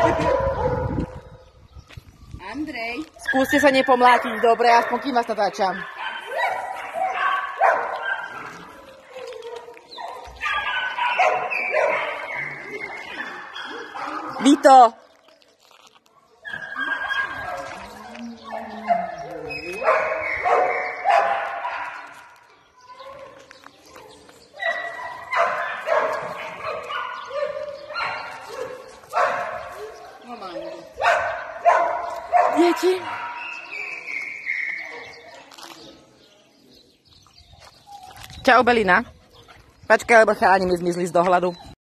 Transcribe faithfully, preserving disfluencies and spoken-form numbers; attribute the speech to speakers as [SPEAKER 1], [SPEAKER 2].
[SPEAKER 1] Andrej.
[SPEAKER 2] Skúste sa nepomlátiť, dobre, aspoň kým vás natáčam. Vito! Deti? Čau, Belina. Počkaj, lebo chalani mi zmizli z dohľadu.